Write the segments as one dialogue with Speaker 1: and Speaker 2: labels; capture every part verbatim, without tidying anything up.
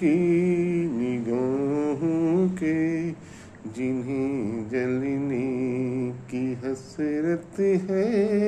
Speaker 1: की निगाहों के, जिन्हें जलने की हसरत है,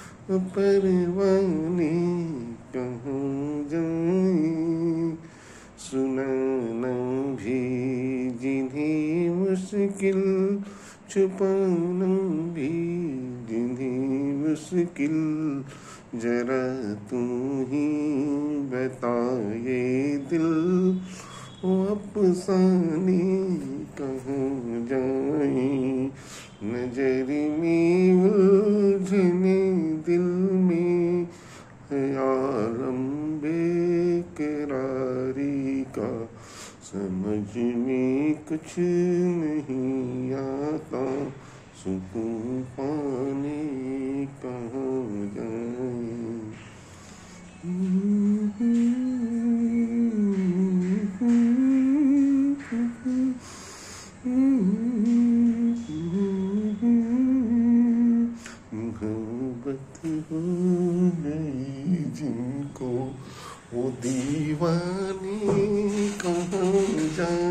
Speaker 1: परवाने कहाँ जाएं। सुनाना भी जिन्हें मुश्किल, छुपाना भी जिन्हें मुश्किल, जरा तू ही बता ये दिल, वो अफसाने कहाँ जाएं। नजर में उलझने दिल में है आलम बेकरारी का, समझ में कुछ नहीं आता, सुकून पाने कहाँ जाएं। मोहब्बत हो गई जिनको, वो दीवाने कहाँ जाएं।